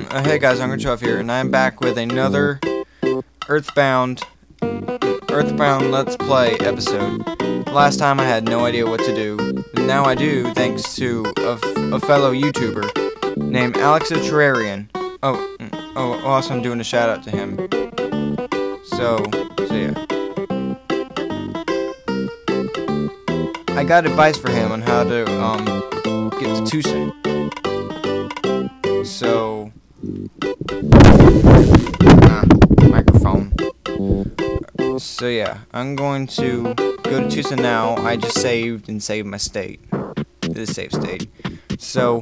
Hey guys, Nutshack here, and I'm back with another Earthbound Let's Play episode. Last time I had no idea what to do, but now I do thanks to a fellow YouTuber named Alex the Terrarian. Also I'm doing a shout out to him. So yeah. I got advice for him on how to get to Tucson. So microphone. So yeah, I'm going to go to Tucson now. I just saved and saved my state. This save state. So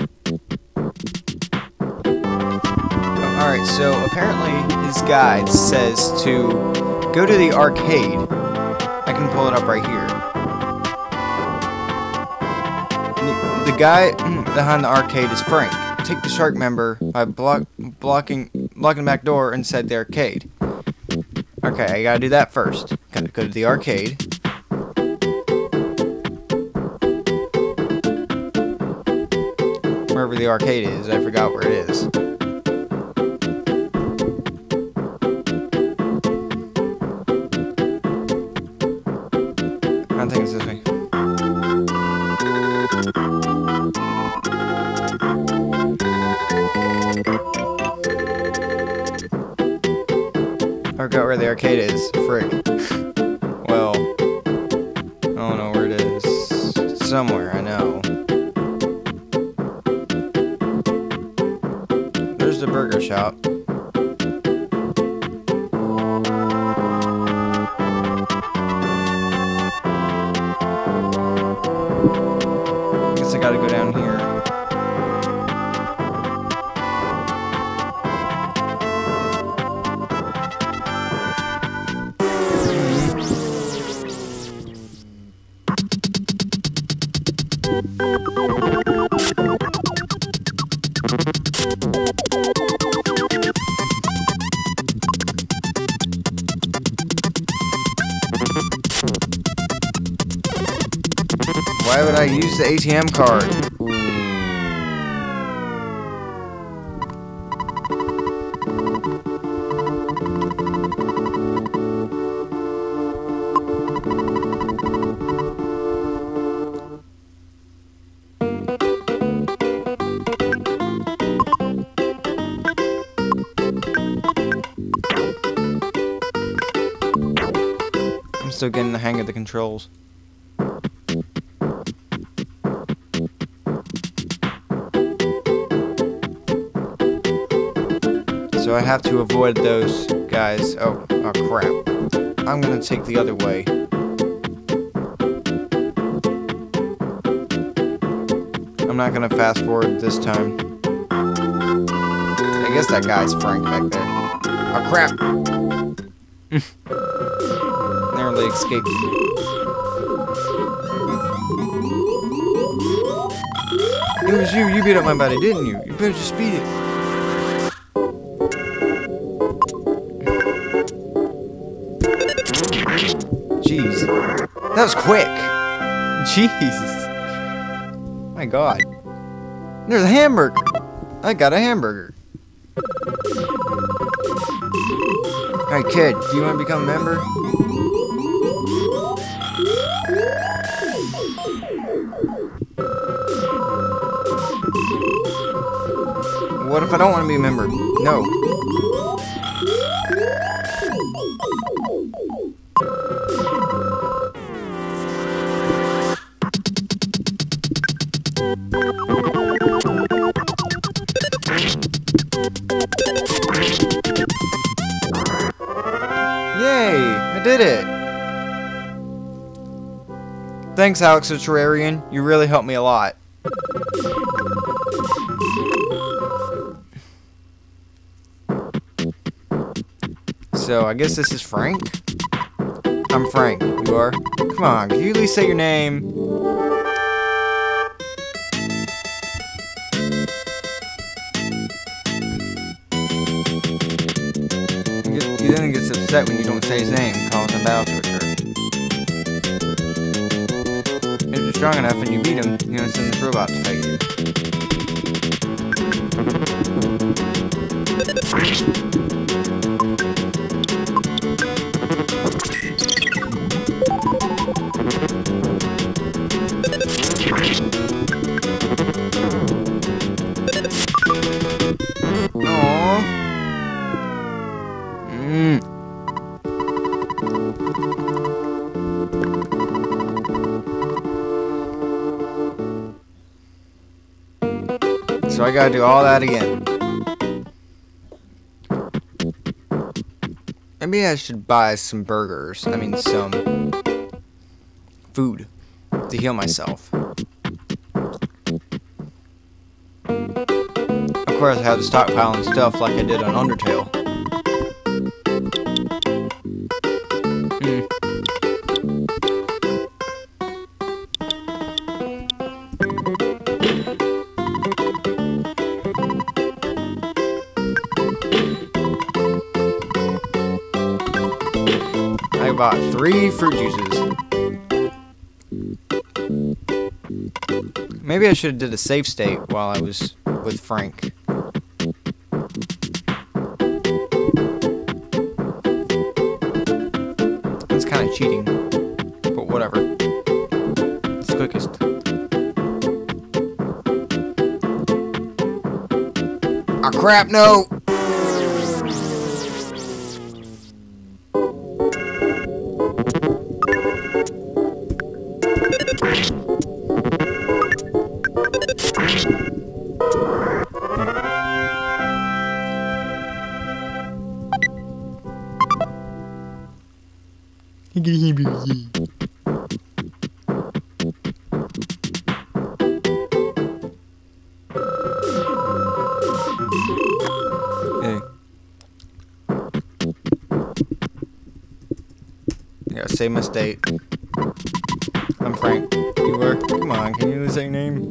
alright, so apparently this guide says to go to the arcade. I can pull it up right here. The guy behind the arcade is Frank. Take the shark member by blocking the back door inside the arcade. Okay, I gotta do that first. Gotta go to the arcade. Wherever the arcade is, I forgot where it is. I think it's this way. I forgot where the arcade is. Frick. Well, I don't know where it is. It's somewhere, I know. There's the burger shop. Guess I gotta go down here. Why would I use the ATM card? I'm still getting the hang of the controls. So I have to avoid those guys. Oh crap. I'm gonna take the other way. I'm not gonna fast forward this time. I guess that guy's Frank back there. Oh crap! Narrowly escaped. It was you. You beat up my buddy, didn't you? You better just beat it. Jeez. That was quick. Jeez. My god. There's a hamburger. I got a hamburger. Alright, kid. Do you want to become a member? What if I don't want to be a member? No. Yay! I did it! Thanks, Alex the Terrarian. You really helped me a lot. So, I guess this is Frank? I'm Frank. You are? Come on, can you at least say your name? He then gets upset when you don't say his name, calls him battle torture. If you're strong enough and you beat him, you don't send this robot to fight you. gotta do all that again. Maybe I should buy some burgers. I mean, some food to heal myself. Of course, I have to stockpile and stuff like I did on Undertale. I bought 3 fruit juices. Maybe I should have did a save state while I was with Frank. That's kind of cheating, but whatever. It's the quickest. Ah, crap, no! Hey. Yeah, save my state. I'm Frank. You were? Come on, can you say your name?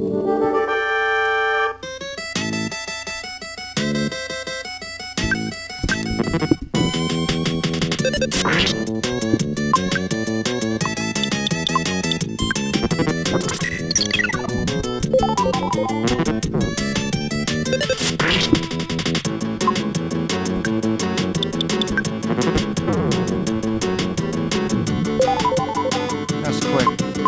That's quick.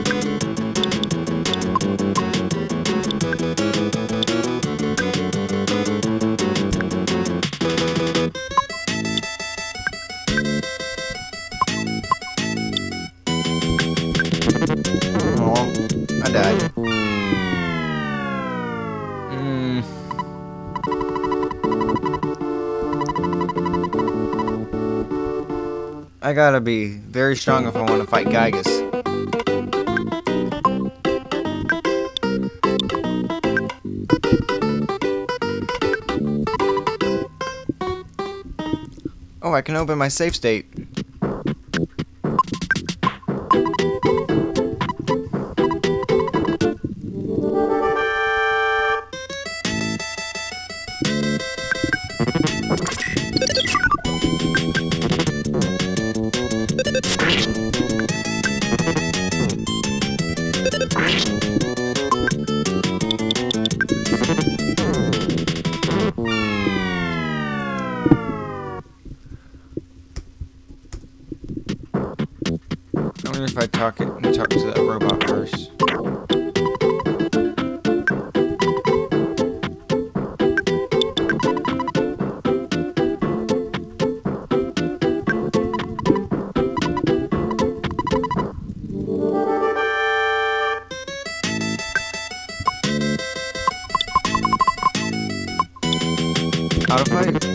Oh, I died. I gotta be very strong if I want to fight Gygus. Oh, I can open my save state. I wonder if I talk to that robot first. How to fight?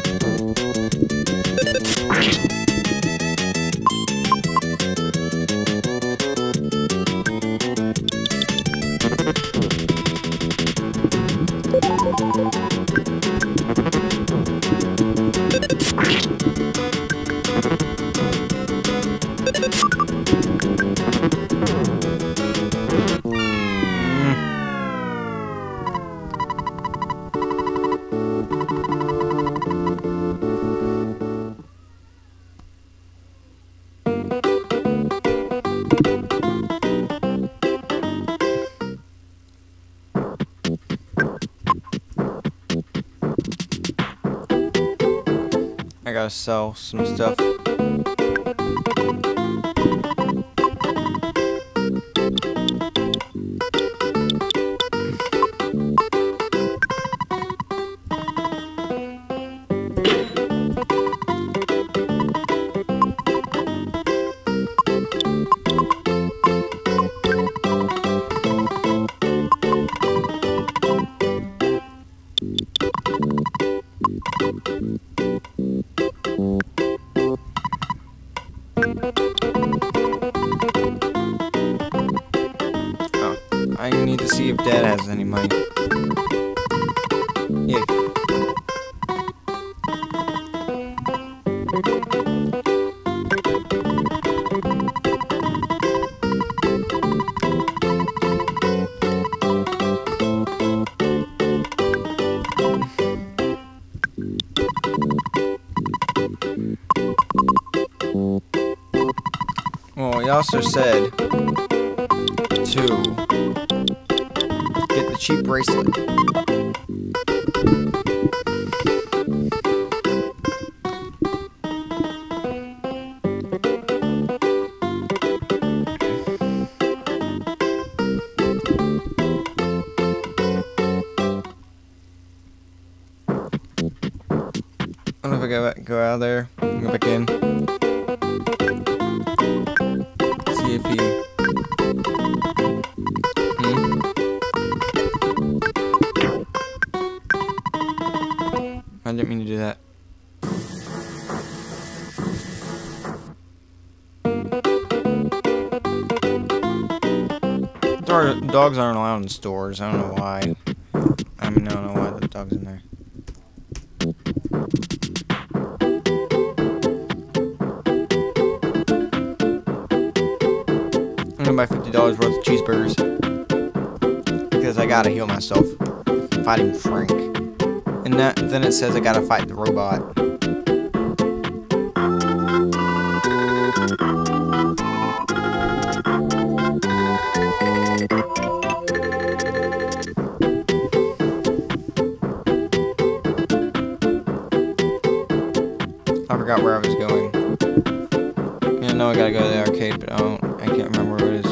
I gotta sell some stuff. Oh, I need to see if Dad has any money. Yeah. Well, he also said to get the cheap bracelet. I don't know if I go out of there, go back in. See if he... I didn't mean to do that. Dogs aren't allowed in stores. I don't know why. I don't know why the dog's in there. I'm gonna buy $50 worth of cheeseburgers because I gotta heal myself fighting Frank. And then it says I gotta fight the robot. I forgot where I was going. Yeah, I know I gotta go to the arcade, but I can't remember where it is.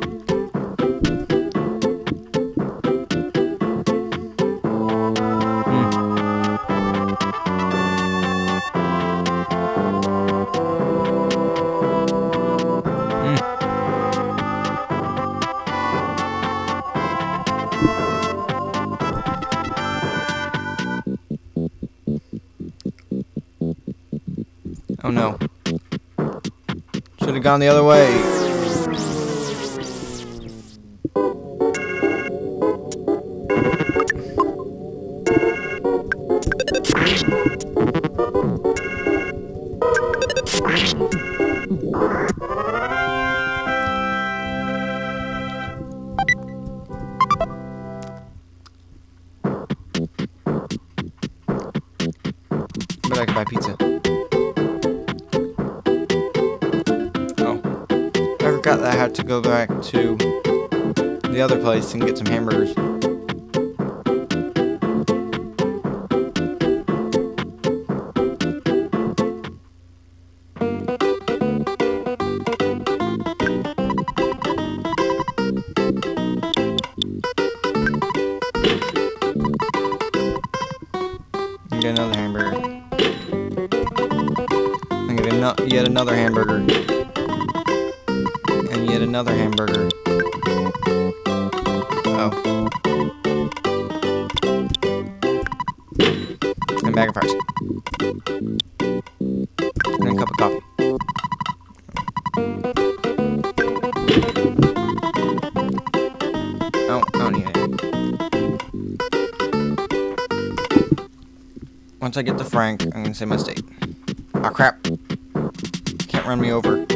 Oh no. Should have gone the other way. But I can buy pizza. I forgot that I had to go back to the other place and get some hamburgers. And get another hamburger. And get yet another hamburger. And yet another hamburger. Oh. And a bag of fries. And a cup of coffee. Oh, I don't need it. Once I get to Frank, I'm gonna say my state. Ah, crap. Can't run me over.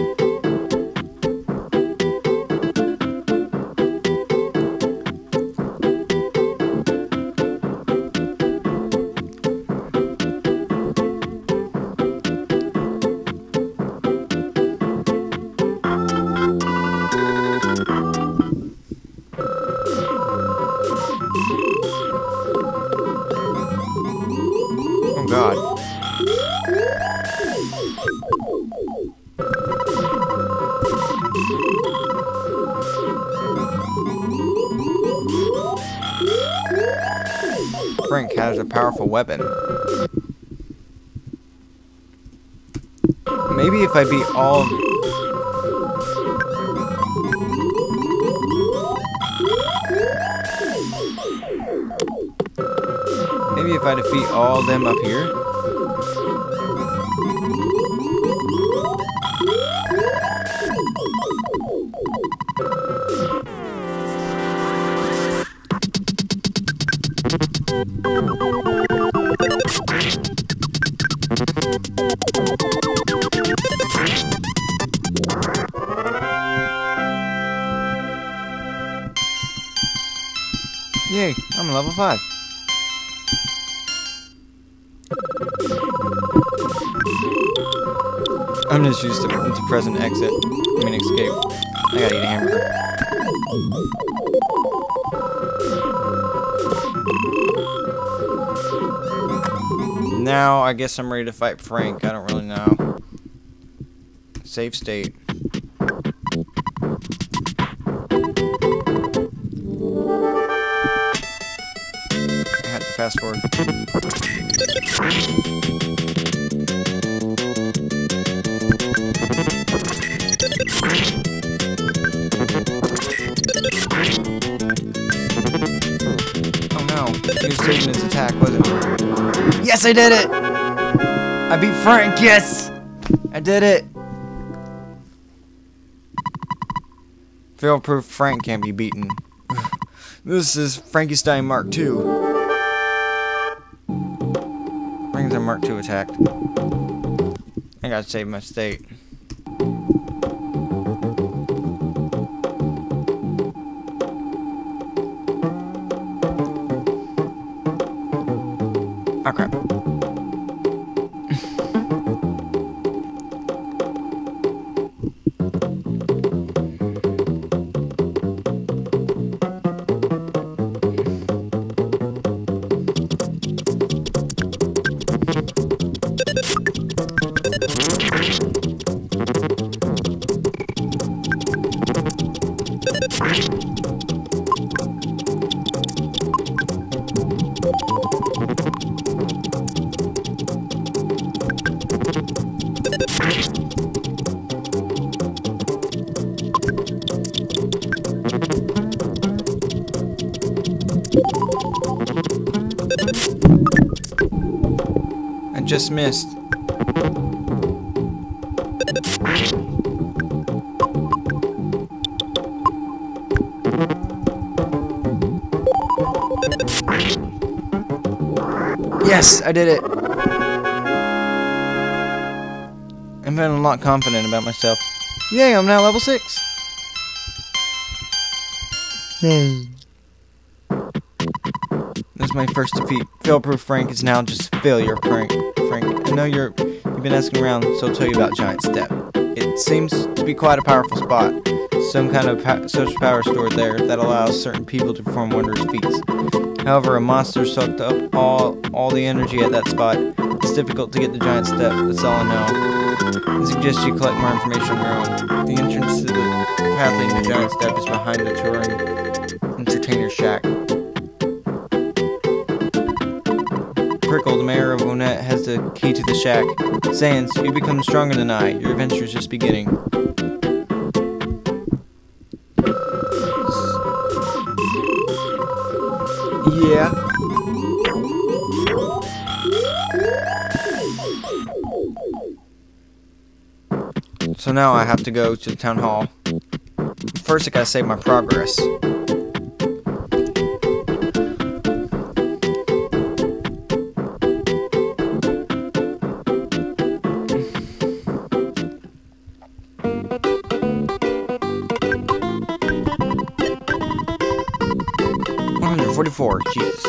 Oh God. Frank has a powerful weapon. Maybe if I beat all... Maybe Maybe if I defeat all of them up here. Yay, I'm level 5. I'm just used to press and exit. I mean escape. I gotta eat a hamburger. Now I guess I'm ready to fight Frank. I don't really know. Save state. I had to fast forward. Oh no, he was saving his attack, wasn't he? Yes, I did it! I beat Frank, yes! I did it! Fail-proof Frank can't be beaten. This is Frankenstein Mark II. Frankenstein Mark II attacked. I gotta save my state. Oh crap. I just missed. Yes, I did it. I'm feeling a lot confident about myself. Yay, I'm now level 6. Yay. This is my first defeat. Fail-proof Frank is now just failure Frank. I know you've been asking around, so I'll tell you about Giant Step. It seems to be quite a powerful spot. Some kind of social power stored there that allows certain people to perform wondrous feats. However, a monster sucked up all the energy at that spot. It's difficult to get the Giant Step, that's all I know. I suggest you collect more information on your own. The entrance to the path leading to Giant Step is behind the touring entertainer shack. Prickle, the mayor of Onett, has the key to the shack. Sans, you become stronger than I. Your adventure is just beginning. Yeah. So now I have to go to the town hall. First I gotta save my progress. $144, Jesus.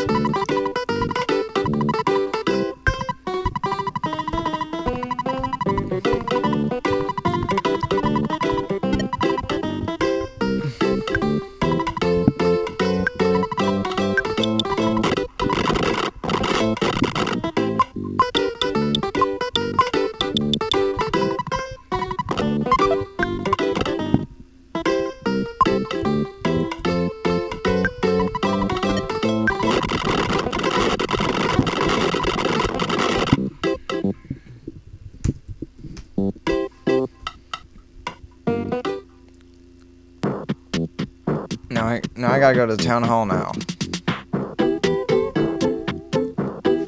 Now I gotta go to the town hall now.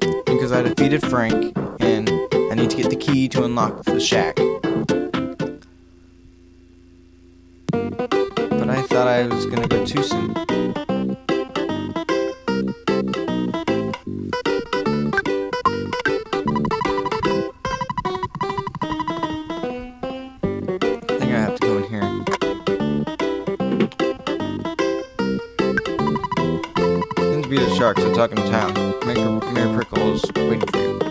I defeated Frank, and I need to get the key to unlock the shack. But I thought I was gonna go too soon. I think I have to go in here. Seems to be the sharks are talking to town. Mayor Prickle is waiting for you.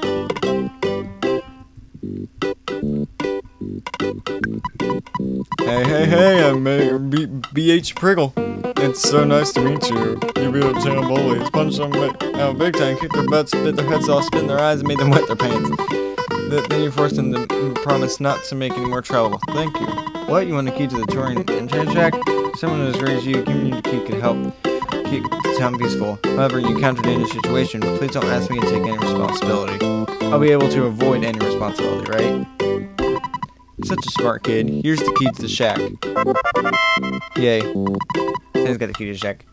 Hey, I'm Mayor B.H. Prickle. It's so nice to meet you. You beat up town bullies, punched them out big time, kicked their butts, spit their heads off, spit in their eyes, and made them wet their pants. Then you forced them to promise not to make any more trouble. Thank you. What? You want the key to the touring and Nutshack? Someone who has raised you, giving you the key could help keep the town peaceful. However, you encountered a dangerous situation. Please don't ask me to take any responsibility. I'll be able to avoid any responsibility, right? Such a smart kid. Here's the key to the shack. Yay. Sam's got the key to the shack.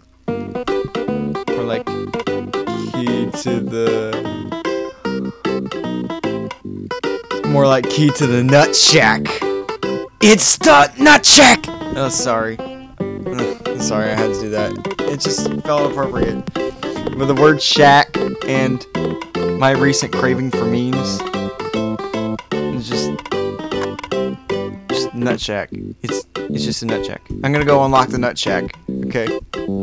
Or like, key to the... More like key to the Nutshack. It's the Nutshack! Oh, sorry. Sorry, I had to do that. It just felt appropriate. With the word shack and my recent craving for memes, it's just Nutshack. It's just a Nutshack. I'm gonna go unlock the Nutshack. Okay.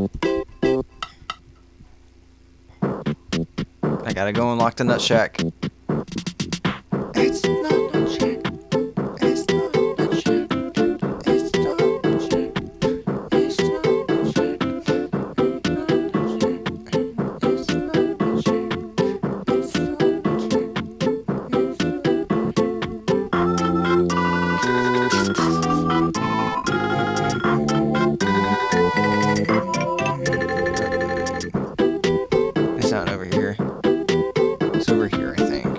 I gotta go unlock the Nutshack. It's not Nutshack. It's not Nutshack. It's not Nutshack. It's not Nutshack. It's not Nutshack. It's not It's not over here. It's over here, I think.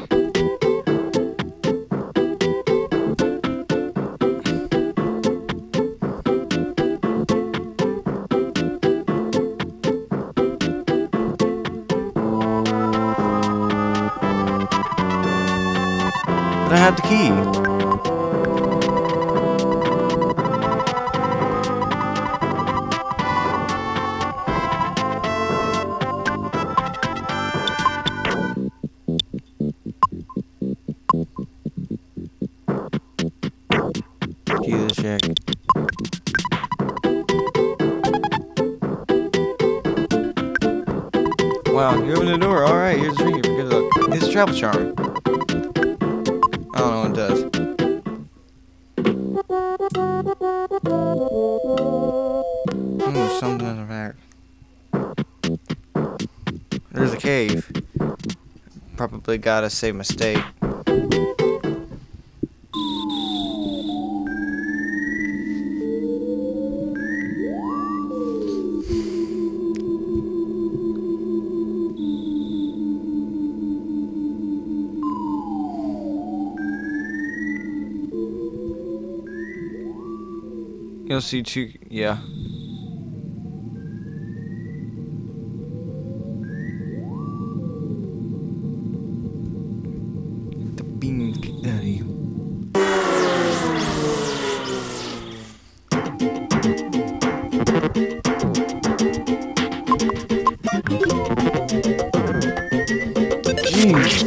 But I have the key. Key to the shack. Wow, you opened the door. Alright, here's the ring. Good luck. It's a travel charm. I don't know what it does. Ooh, something in the back. There's a cave. Probably gotta save my state. You'll see two, yeah. The beans get out of you. Jeez.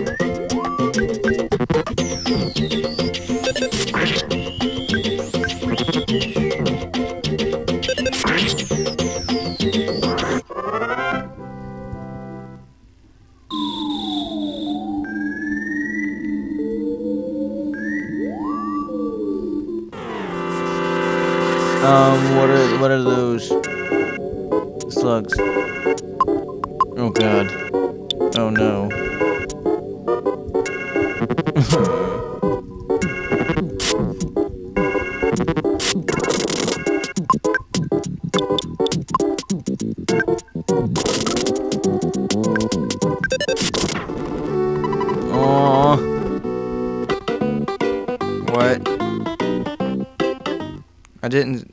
What are those slugs? Oh god. Oh no. Aww. What? I didn't.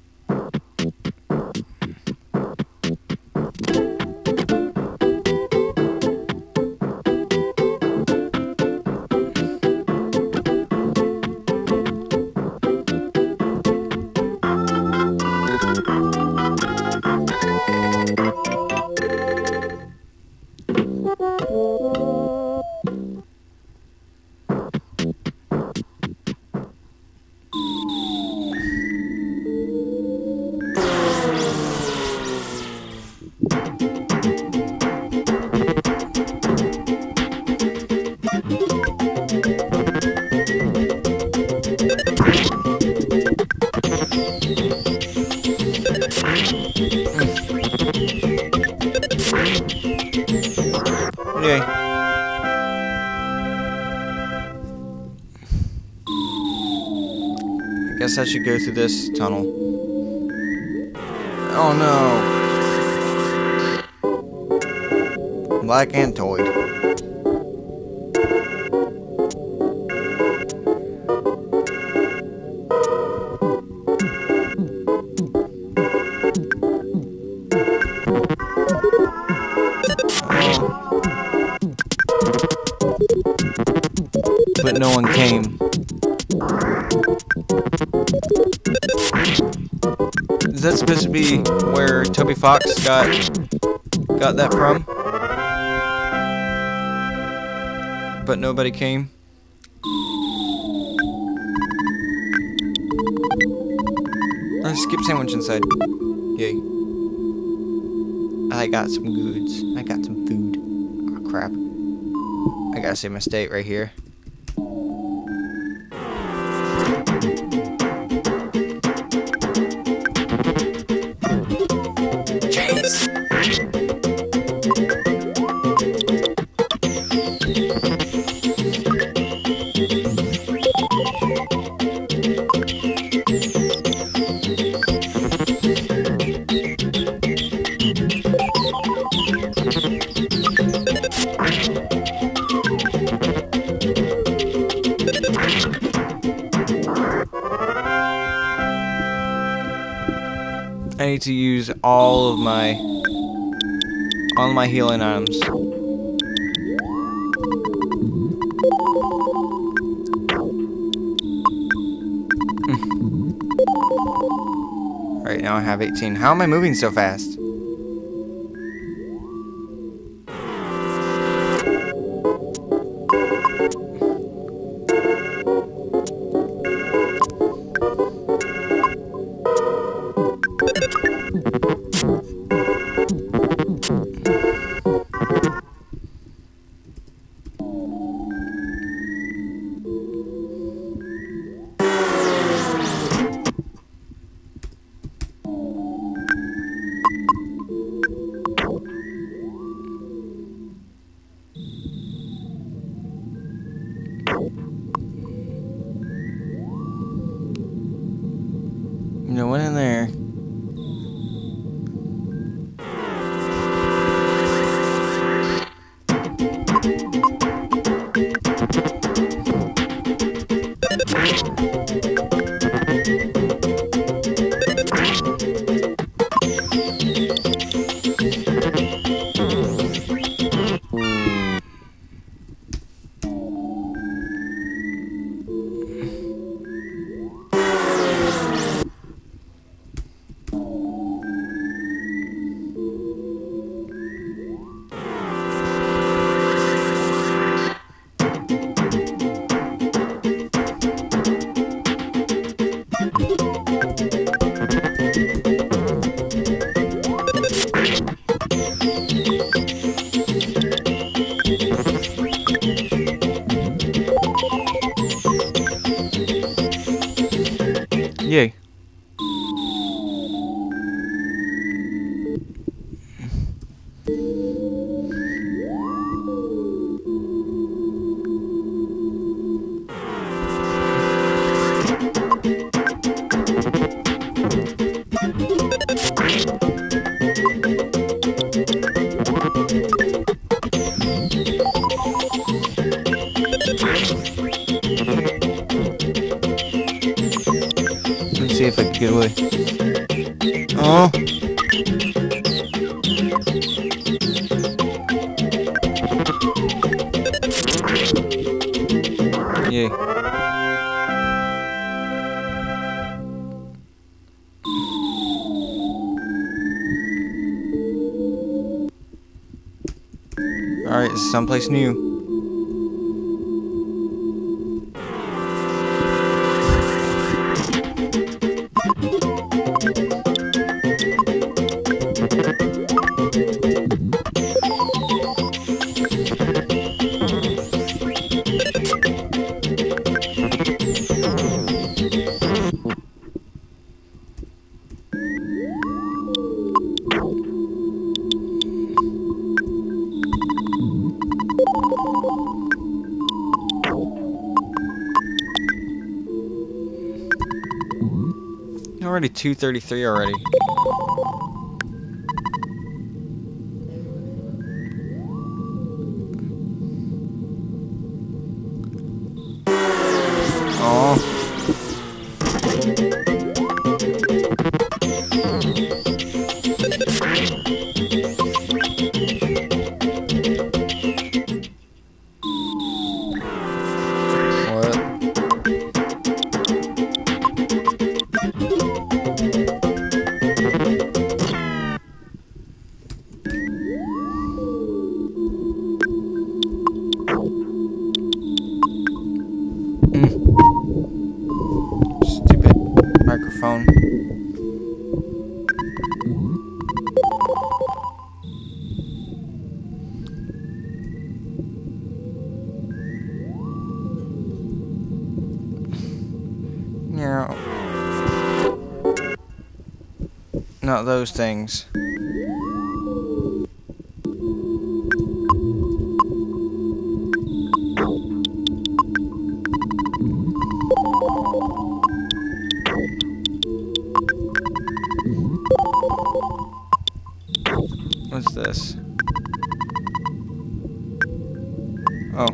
I guess I should go through this tunnel. Oh no. Black Antoid. But no one came. Is that supposed to be where Toby Fox got that from? But nobody came. There's a skip sandwich inside. Yay. I got some goods. I got some food. Oh crap. I gotta save my state right here. Chase! I need to use all of my healing items. Alright, now I have 18. How am I moving so fast? No one in there. Yay. Let's see if I can get away. Oh. Yay. Alright, this is someplace new. already 2:33 already. Oh. Stupid microphone. Yeah. Not those things. What's this? Oh.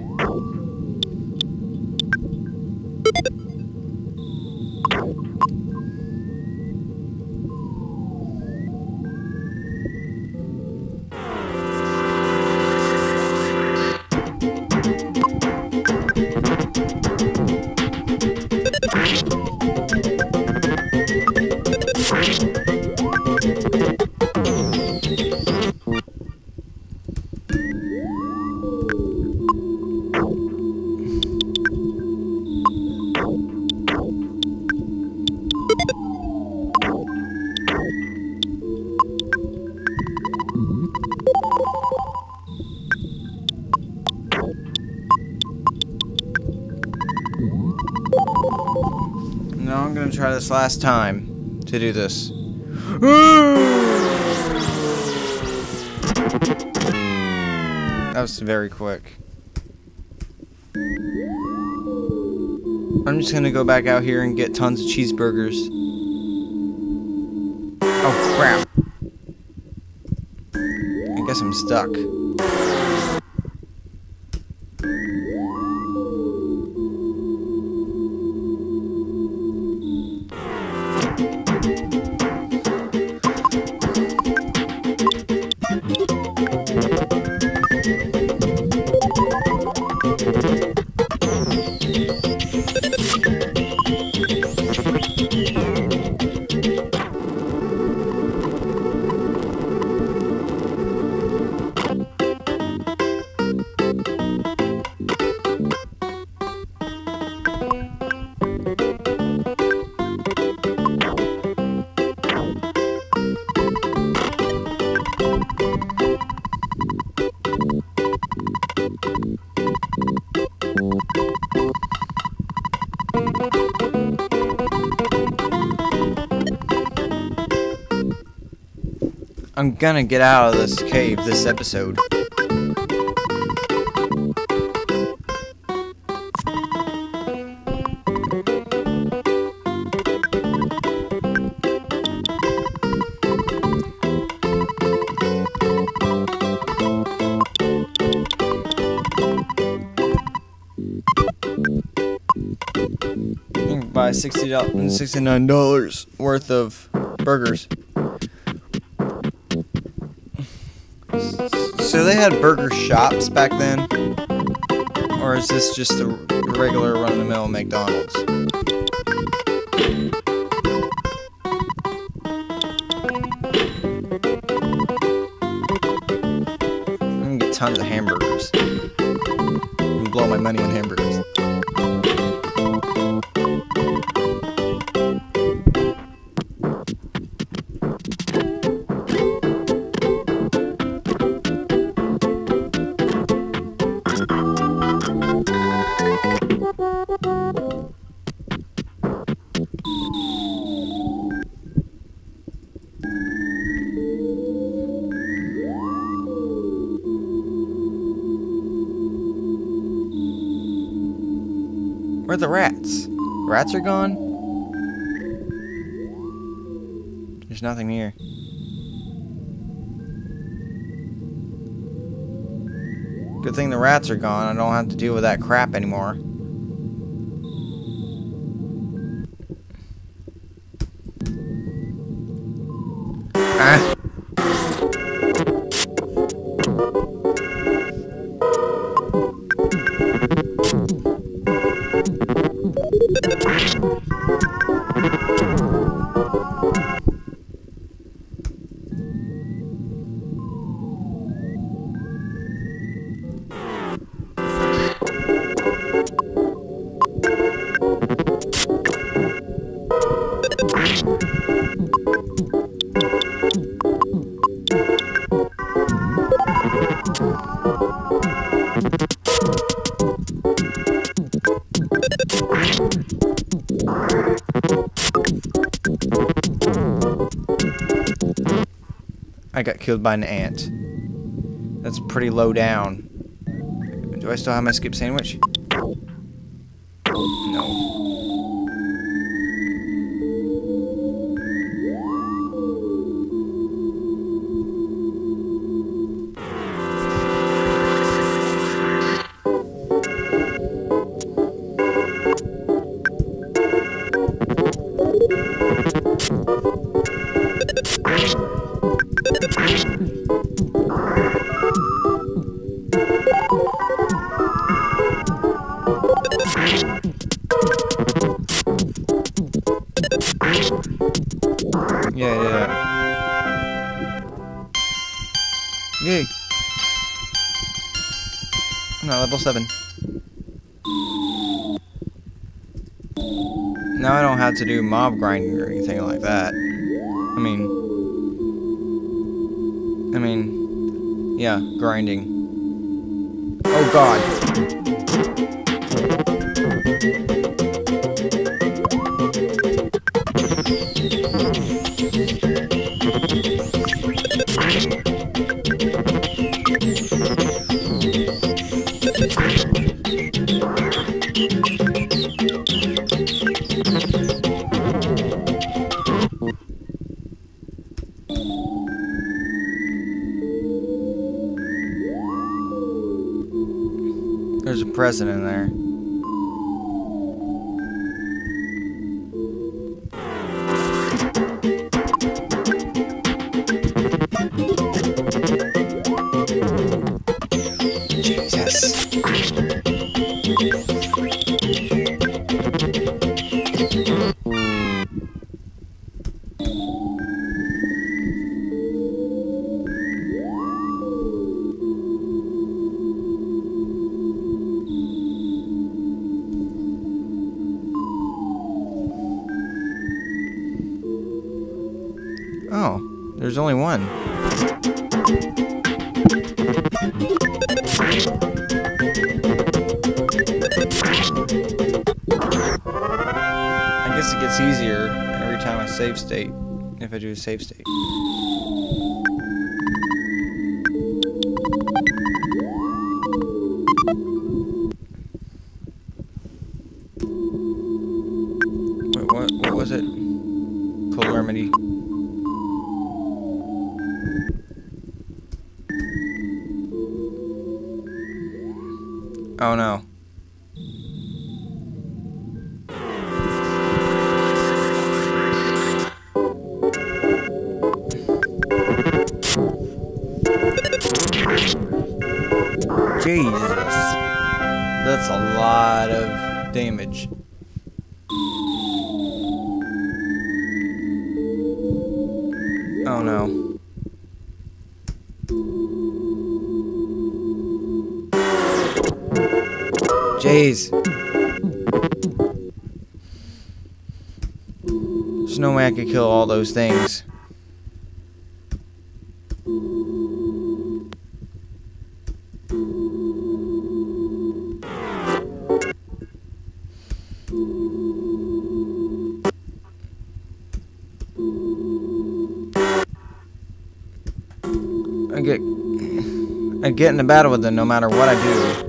No, I'm gonna try this last time to do this. That was very quick. I'm just gonna go back out here and get tons of cheeseburgers. Oh crap. I guess I'm stuck. I'm gonna get out of this cave this episode. You can buy $69 worth of burgers. So they had burger shops back then? Or is this just a regular run-of-the-mill McDonald's? I'm gonna get tons of hamburgers. And blow my money on hamburgers. Where are the rats? Rats are gone? There's nothing here. Good thing the rats are gone. I don't have to deal with that crap anymore. Ah! I got killed by an ant. That's pretty low down. Do I still have my skip sandwich? No. Yeah. Yay. I'm not level 7. Now I don't have to do mob grinding or anything like that. I mean, yeah, grinding. Oh god. There's a present in there. Jesus. Oh, there's only one. I guess it gets easier every time I save state, if I do a save state. Wait, what was it? Cold remedy. Oh no. Jesus. That's a lot of damage. Oh no. Jeez. There's no way I could kill all those things. I get in a battle with them no matter what I do.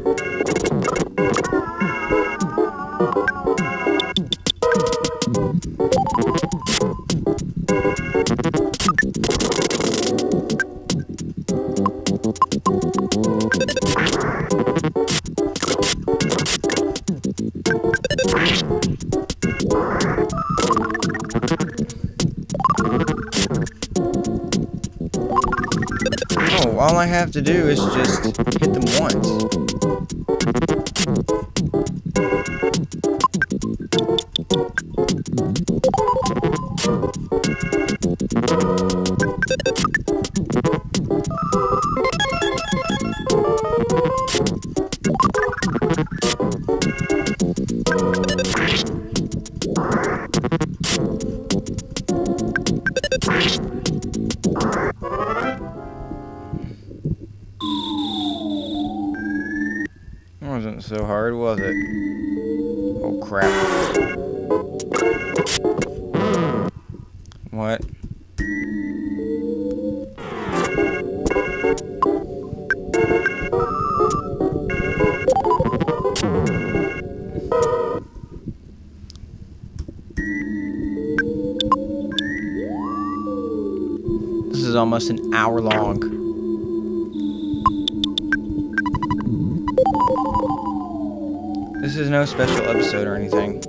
all I have to do is just hit them once. It wasn't so hard, was it? Oh crap. What? This is almost an hour long. This is no special episode or anything.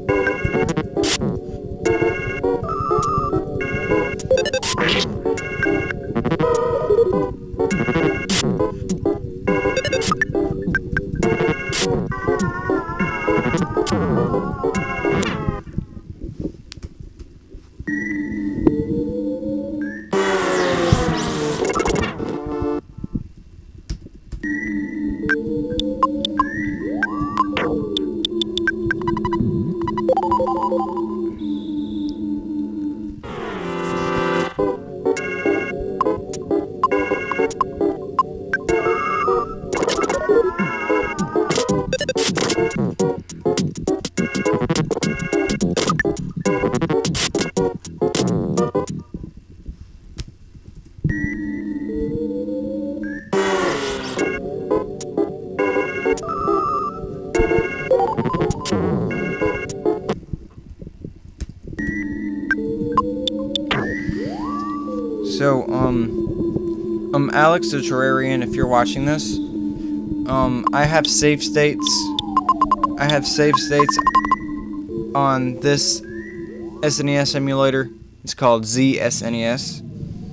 So, Alex the Terrarian, if you're watching this, I have save states. I have save states on this SNES emulator. It's called ZSNES,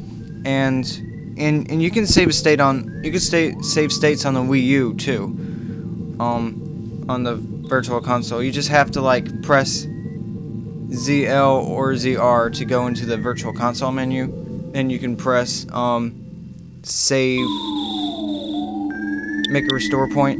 and you can save a state on save states on the Wii U too. On the Virtual Console, you just have to like press ZL or ZR to go into the Virtual Console menu. Then you can press save, make a restore point.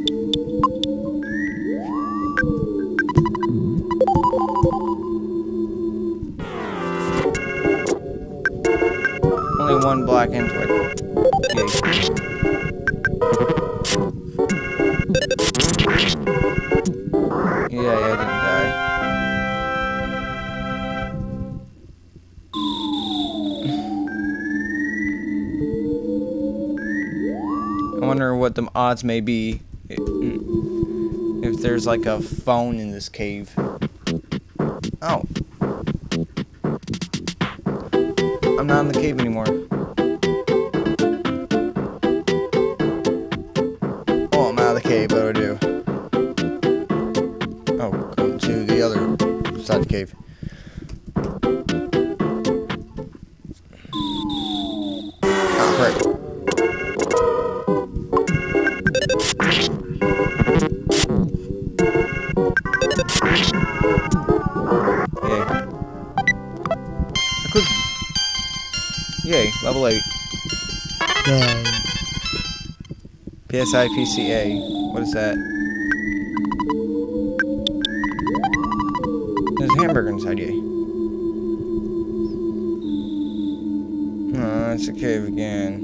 Only one black input. Yay. Yeah, I didn't die. I wonder what the odds may be if there's like a phone in this cave. Oh. I'm not in the cave anymore. Oh, I'm out of the cave. What do I do? Oh, go to the other side of the cave. Ah, crap. Yay, level 8. Yay. PSI PCA. What is that? There's a hamburger inside, yay. Oh, it's a cave again.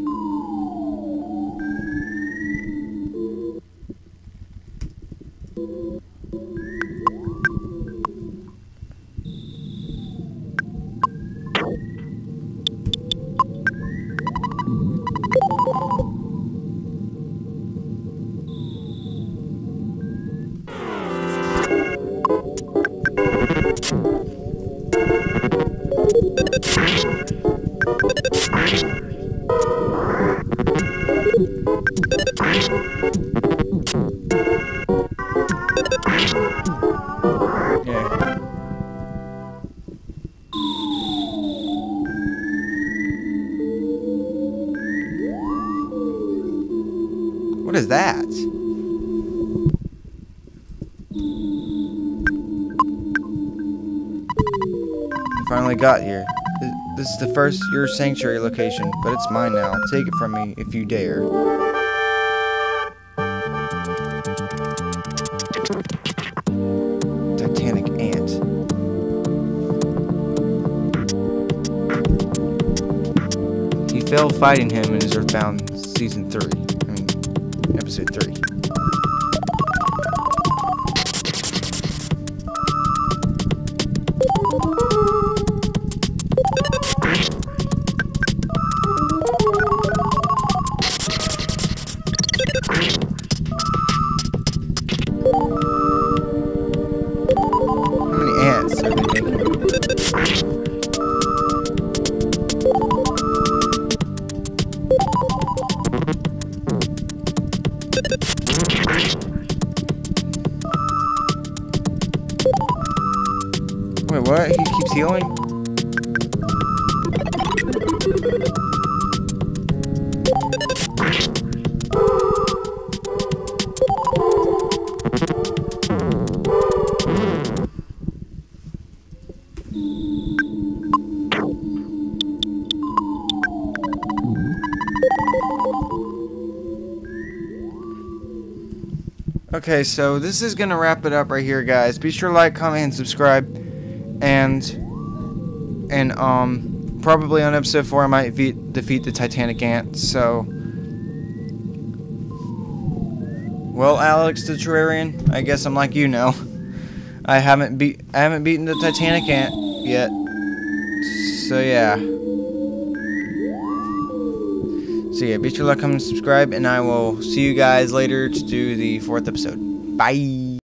is that? I finally got here. This is the first your sanctuary location, but it's mine now. Take it from me if you dare. Titanic ant. He failed fighting him in his Earthbound season 3. I mean, episode 3. How many ants are they making? Wait, what? He keeps healing? Okay, so this is gonna wrap it up right here, guys. Be sure to like, comment, and subscribe. And probably on episode 4 I might defeat the Titanic ant. So, well, Alex the Terrarian, I guess I'm like you now. I haven't beaten the Titanic ant yet. So yeah. Be sure to like, comment, and subscribe, and I will see you guys later to do the 4th episode. Bye.